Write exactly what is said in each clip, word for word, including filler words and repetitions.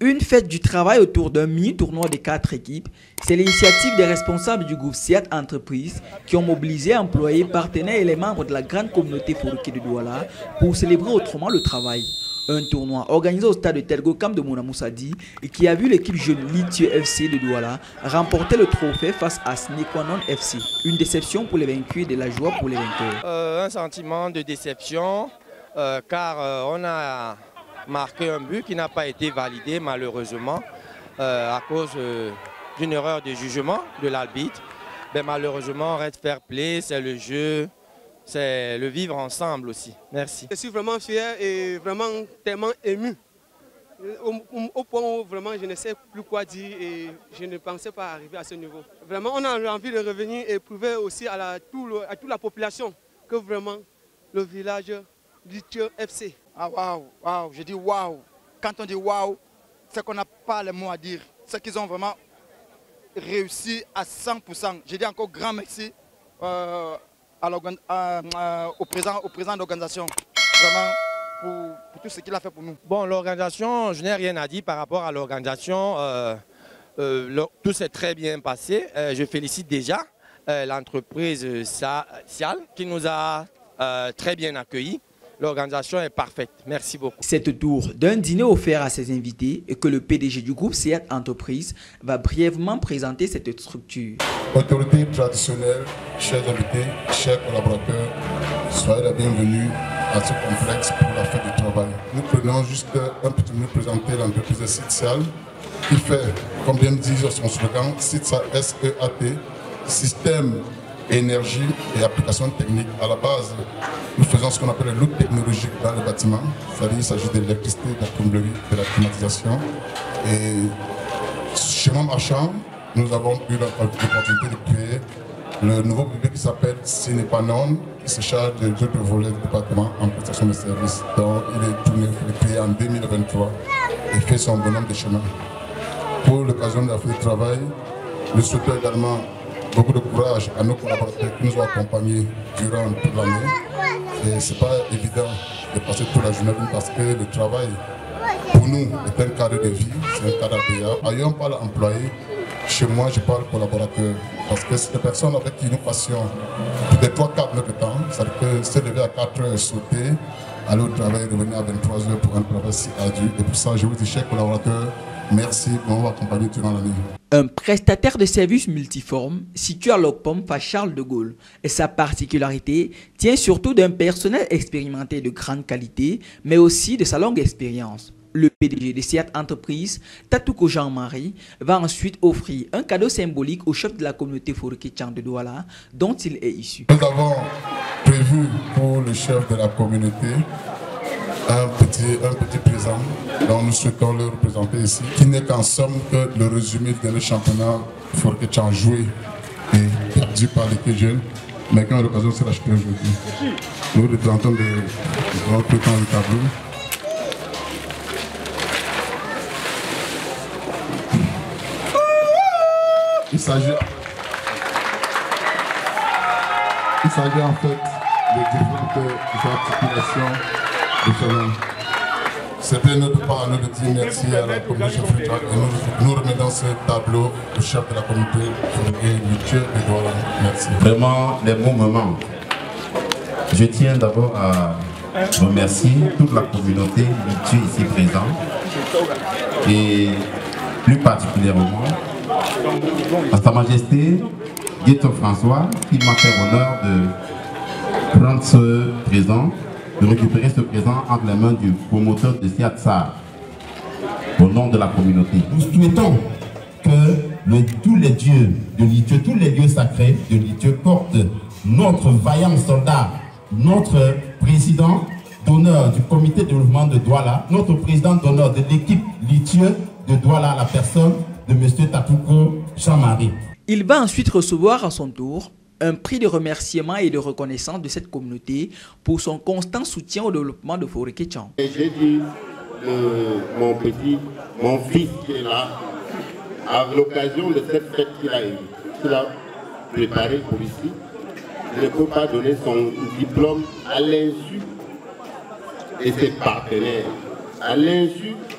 Une fête du travail autour d'un mini-tournoi de quatre équipes, c'est l'initiative des responsables du groupe SIAT Entreprises qui ont mobilisé employés, partenaires et les membres de la grande communauté Foroké de Douala pour célébrer autrement le travail. Un tournoi organisé au stade de Telgokam de Mounamoussadi et qui a vu l'équipe jeune Litieux F C de Douala remporter le trophée face à Snekwanon F C. Une déception pour les vaincus et de la joie pour les vainqueurs. Euh, un sentiment de déception euh, car euh, on a marqué un but qui n'a pas été validé malheureusement euh, à cause euh, d'une erreur de jugement de l'arbitre. Ben, malheureusement, on reste fair play, c'est le jeu. C'est le vivre ensemble aussi. Merci. Je suis vraiment fier et vraiment tellement ému. Au, au point où vraiment je ne sais plus quoi dire et je ne pensais pas arriver à ce niveau. Vraiment, on a envie de revenir et prouver aussi à, la, tout le, à toute la population que vraiment le village Litieux F C. Ah waouh, waouh, je dis waouh. Quand on dit waouh, c'est qu'on n'a pas les mots à dire. C'est qu'ils ont vraiment réussi à cent pour cent. Je dis encore grand merci. Euh, À à, à, au président, au président de l'organisation, vraiment pour, pour tout ce qu'il a fait pour nous. Bon, l'organisation, je n'ai rien à dire par rapport à l'organisation. Euh, euh, tout s'est très bien passé. Euh, je félicite déjà euh, l'entreprise SIAL qui nous a euh, très bien accueillis. L'organisation est parfaite. Merci beaucoup. C'est au tour d'un dîner offert à ses invités et que le P D G du groupe SIAT Entreprises va brièvement présenter cette structure. Autorités traditionnelles, chers invités, chers collaborateurs, soyez les bienvenus à ce complexe pour la fête du travail. Nous prenons juste un petit minute pour présenter l'entreprise SIAL qui fait, comme vient de dire son slogan, SIAT, S E A T, système, énergie et applications techniques. À la base, nous faisons ce qu'on appelle le look technologique dans le bâtiment. C'est-à-dire qu'il s'agit de l'électricité, de la plomberie, de la climatisation. Et chez mon marchand, nous avons eu l'opportunité de créer le nouveau bébé qui s'appelle Snekwanon, qui se charge de deux volets du département en prestation de services. Donc il est tout neuf, il est créé en deux mille vingt-trois et fait son bonhomme de chemin. Pour l'occasion de la fête du travail, nous souhaitons également beaucoup de courage à nos collaborateurs qui nous ont accompagnés durant toute l'année. Et ce n'est pas évident de passer toute la journée parce que le travail, pour nous, est un cadre de vie, c'est un cadre agréable. Ailleurs, on parle employé, chez moi, je parle collaborateur. Parce que c'est des personnes avec qui nous passions des trois quatre heures de temps. C'est-à-dire que se lever à quatre heures, sauter, aller au travail, revenir à vingt-trois heures pour un travail si ardu. Et pour ça, je vous dis, chers collaborateurs, merci, on va accompagner durant l'année. Un prestataire de services multiforme situé à l'Opom par Charles de Gaulle. Et sa particularité tient surtout d'un personnel expérimenté de grande qualité, mais aussi de sa longue expérience. Le P D G de SIAT Entreprises, Tatouko Jean-Marie, va ensuite offrir un cadeau symbolique au chef de la communauté Foroké Tchang de Douala, dont il est issu. Nous avons prévu pour le chef de la communauté un petit, un petit présent dont nous souhaitons le représenter ici, qui n'est qu'en somme que le résumé de le championnat Foroké Tchang joué et perdu par l'équipe jeune, mais qui a l'occasion de se l'acheter aujourd'hui. Nous représentons de notre temps du tableau. Il s'agit il s'agit en fait de différentes articulations de chemin. C'était notre part à nous de dire merci à la communauté et nous, nous remettons ce tableau au chef de la communauté et Litieux de Douala. Merci. Vraiment les bons moments. Je tiens d'abord à remercier toute la communauté Litieux ici présente et plus particulièrement à Sa Majesté Gueto François qui m'a fait l'honneur de prendre ce présent, de récupérer ce présent entre les mains du promoteur de SIAT SAR au nom de la communauté. Nous souhaitons que le, tous les dieux de Litieux, tous les dieux sacrés de Litieux portent notre vaillant soldat, notre président d'honneur du comité de développement de Douala, notre président d'honneur de l'équipe Litieux de Douala, la personne de M. Tatouko Jean-Marie. Il va ensuite recevoir à son tour un prix de remerciement et de reconnaissance de cette communauté pour son constant soutien au développement de Foroké Tchang. J'ai dit, euh, mon petit, mon fils qui est là, à l'occasion de cette fête qu'il a, qu'il a préparée pour ici, ne peut pas donner son diplôme à l'insu de ses partenaires, à l'insu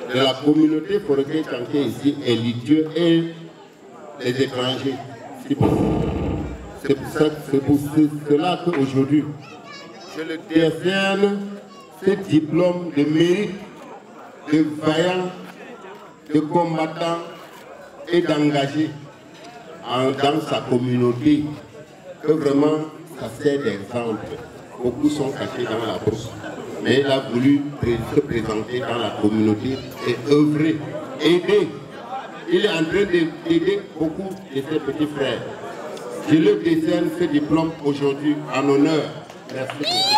de la communauté forestière Tchanké ici est litieux et les étrangers. C'est pour, pour, pour cela qu'aujourd'hui, je le décerne ce diplôme de mérite, de vaillant, de combattant et d'engagé dans sa communauté, que vraiment ça sert d'exemple. Beaucoup sont cachés dans la bourse, mais il a voulu se présenter dans la communauté et œuvrer, aider. Il est en train d'aider beaucoup de ses petits frères. Je le décerne ce diplôme aujourd'hui en honneur. Merci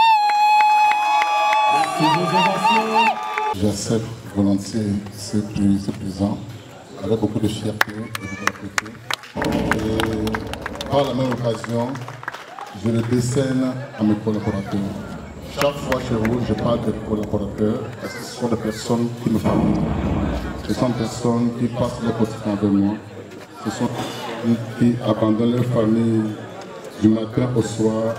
beaucoup. J'accepte volontiers ce présent avec beaucoup de fierté et de gratitude. Et par la même occasion, je le décerne à mes collaborateurs. Chaque fois chez vous, je parle de collaborateurs parce que ce sont des personnes qui me parlent. Ce sont des personnes qui passent leur quotidien avec moi. Ce sont des personnes qui abandonnent leur famille du matin au soir.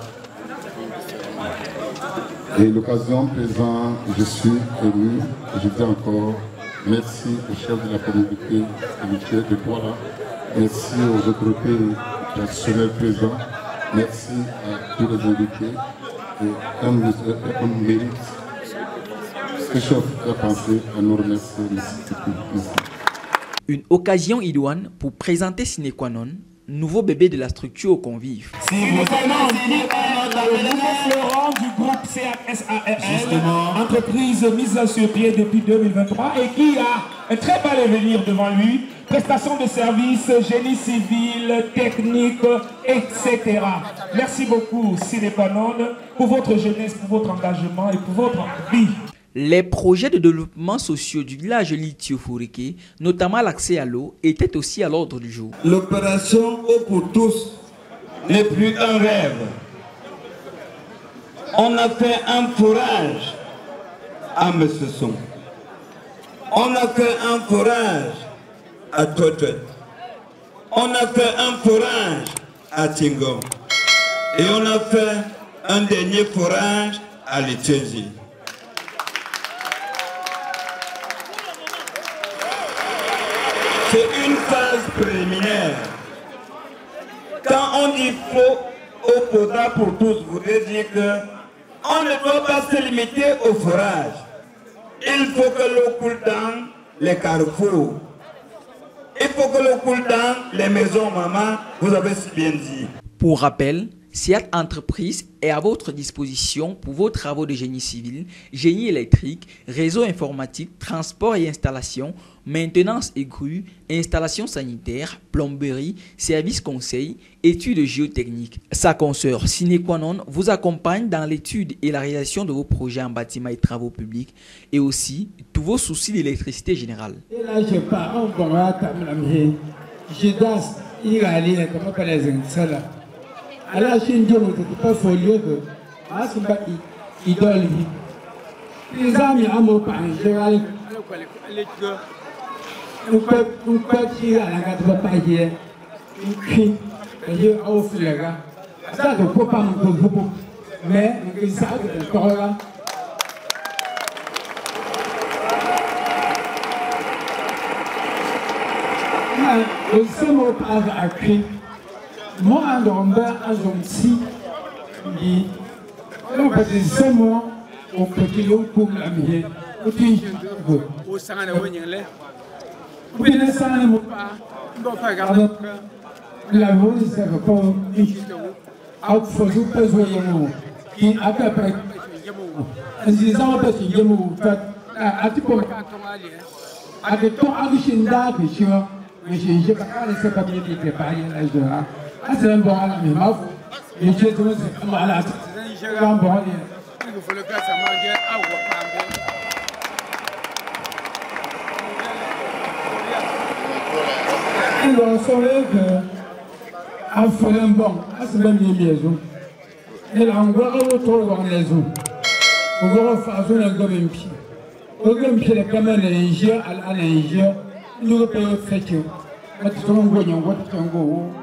Et l'occasion présente, je suis ému. Je dis encore merci au chef de la communauté habituelle de Douala. Merci aux autorités traditionnelles présentes. Merci à tous les invités. Et un, un mérite. Ce chef a pensé à nous remercier. Merci. Merci. Une occasion idoine pour présenter sine qua non, nouveau bébé de la structure aux convives. Si vous connaissez le nouveau fleuron du groupe C H S A R L, entreprise mise sur pied depuis deux mille vingt-trois et qui a un très bel avenir devant lui, prestation de services, génie civil, technique, et cetera. Merci beaucoup Sine qua non pour votre jeunesse, pour votre engagement et pour votre vie. Les projets de développement sociaux du village Litio-Foureke, notamment l'accès à l'eau, étaient aussi à l'ordre du jour. L'opération Eau pour tous n'est plus un rêve. On a fait un forage à Messesson. On a fait un forage à Totet. On a fait un forage à Tingo. Et on a fait un dernier forage à Litchenzi. C'est une phase préliminaire. Quand on dit faux au quota pour tous, vous devez dire qu'on ne doit pas se limiter au forage. Il faut que l'eau coule dans les carrefours. Il faut que l'eau coule dans les maisons, maman, vous avez si bien dit. Pour rappel, Siat Entreprise est à votre disposition pour vos travaux de génie civil, génie électrique, réseau informatique, transport et installation, maintenance et grue, installation sanitaire, plomberie, services conseils, études géotechniques. Sa consoeur Sine qua non vous accompagne dans l'étude et la réalisation de vos projets en bâtiment et travaux publics et aussi tous vos soucis d'électricité générale. Et là, je pars en Congo, je danse, il a allé, comment pas les installer. Alors, je ne sais pas si je peux pas idole. Les amis à mon père, je vais aller. On peut tirer à la gâte de paille. On crie. Je vais offrir les gars. Ça ne peut pas me dire. Mais, ça c'est encore là. Aussi, mon père a crié. Moi, un homme, un homme si, il c'est moi, on peut dire pour la mienne. Au petit jeu, au sang à la wanyale. Vous venez sans les mots pas, on va pas garder la voix, c'est que pour une out for you, pas jouer mot. Qui a fait après, en disant que c'est un mot, à tout point, à des temps, à des chaînes d'art, je mais je n'ai pas laissé papier qui prépare la joie. Ah, c'est un bon à mais ma foi. Et je te dis, voilà, c'est un bon à il faut le faire, ça m'a dit, ah, ouais, il va sauver que, à faire un bon, à ce même liaison. Et là, on va retrouver dans les eaux. On va faire un gomme pied. Au gomme pied, les caméras, les ingénieurs, à l'ingénieur, nous repérons fait que, on va te faire un gomme, on va te faire un gomme.